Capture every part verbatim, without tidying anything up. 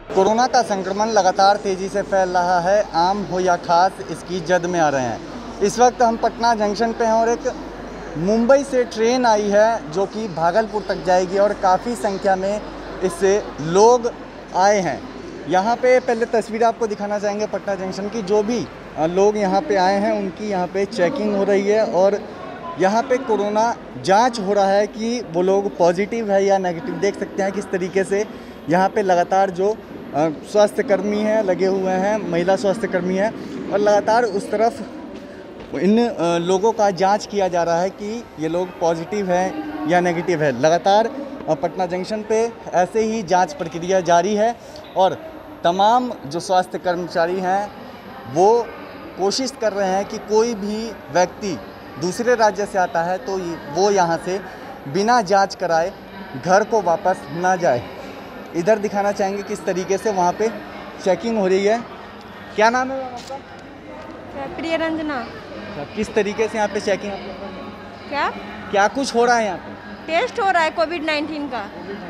Corona का संक्रमण लगातार तेज़ी से फैल रहा है। आम हो या खास, इसकी जद में आ रहे हैं। इस वक्त हम पटना जंक्शन पे हैं और एक मुंबई से ट्रेन आई है जो कि भागलपुर तक जाएगी और काफ़ी संख्या में इससे लोग आए हैं। यहाँ पे पहले तस्वीर आपको दिखाना चाहेंगे पटना जंक्शन की। जो भी लोग यहाँ पे आए हैं उनकी यहाँ पे चेकिंग हो रही है और यहाँ पे कोरोना जांच हो रहा है कि वो लोग पॉजिटिव है या नेगेटिव। देख सकते हैं किस तरीके से यहाँ पे लगातार जो स्वास्थ्य कर्मी हैं लगे हुए हैं, महिला स्वास्थ्य कर्मी हैं, और लगातार उस तरफ इन लोगों का जांच किया जा रहा है कि ये लोग पॉजिटिव हैं या नेगेटिव है। लगातार पटना जंक्शन पे ऐसे ही जांच प्रक्रिया जारी है और तमाम जो स्वास्थ्य कर्मचारी हैं वो कोशिश कर रहे हैं कि कोई भी व्यक्ति दूसरे राज्य से आता है तो वो यहाँ से बिना जांच कराए घर को वापस ना जाए। इधर दिखाना चाहेंगे किस तरीके से वहाँ पे चेकिंग हो रही है। क्या नाम है आपका? प्रिय रंजना। किस तरीके से यहाँ पे चेकिंग क्या क्या कुछ हो रहा है यहाँ पे? टेस्ट हो रहा है कोविड नाइन्टीन का।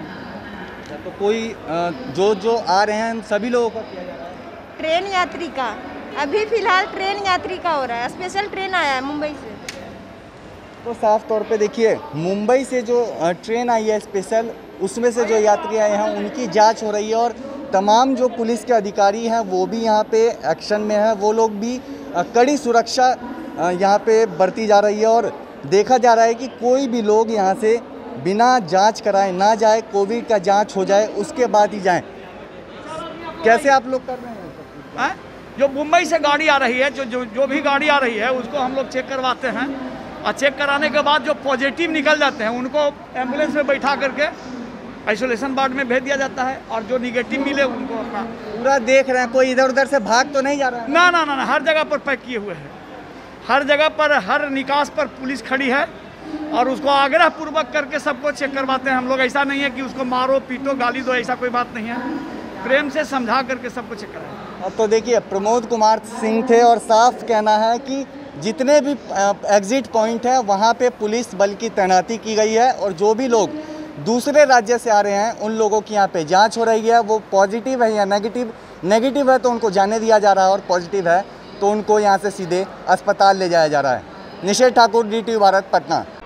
तो कोई जो जो आ रहे हैं सभी लोगों का किया जा रहा है? ट्रेन यात्री का अभी फिलहाल ट्रेन यात्री का हो रहा है। स्पेशल ट्रेन आया है मुंबई से। तो साफ तौर पे देखिए, मुंबई से जो ट्रेन आई है स्पेशल, उसमें से जो यात्री आए हैं उनकी जांच हो रही है और तमाम जो पुलिस के अधिकारी हैं वो भी यहाँ पे एक्शन में हैं। वो लोग भी कड़ी सुरक्षा यहाँ पे बरती जा रही है और देखा जा रहा है कि कोई भी लोग यहाँ से बिना जांच कराए ना जाए, कोविड का जांच हो जाए उसके बाद ही जाएं। कैसे आप लोग कर रहे हैं? है? जो मुंबई से गाड़ी आ रही है, जो जो जो भी गाड़ी आ रही है उसको हम लोग चेक करवाते हैं और चेक कराने के बाद जो पॉजिटिव निकल जाते हैं उनको एम्बुलेंस में बैठा करके आइसोलेशन वार्ड में भेज दिया जाता है और जो निगेटिव मिले उनको अपना पूरा देख रहे हैं। कोई इधर उधर से भाग तो नहीं जा रहा है? ना ना ना ना हर जगह पर पैक किए हुए हैं। हर जगह पर, हर निकास पर पुलिस खड़ी है और उसको आग्रह पूर्वक करके सबको चेक करवाते हैं हम लोग। ऐसा नहीं है कि उसको मारो पीटो गाली दो, ऐसा कोई बात नहीं है। प्रेम से समझा करके सबको चेक कराएं। अब तो देखिए, प्रमोद कुमार सिंह थे और साफ कहना है कि जितने भी एग्जिट पॉइंट है वहाँ पे पुलिस बल की तैनाती की गई है और जो भी लोग दूसरे राज्य से आ रहे हैं उन लोगों की यहाँ पे जांच हो रही है। वो पॉजिटिव है या नेगेटिव नेगेटिव है तो उनको जाने दिया जा रहा है और पॉजिटिव है तो उनको यहाँ से सीधे अस्पताल ले जाया जा रहा है। Nishedh Thakur, D T V Bharat, Patna.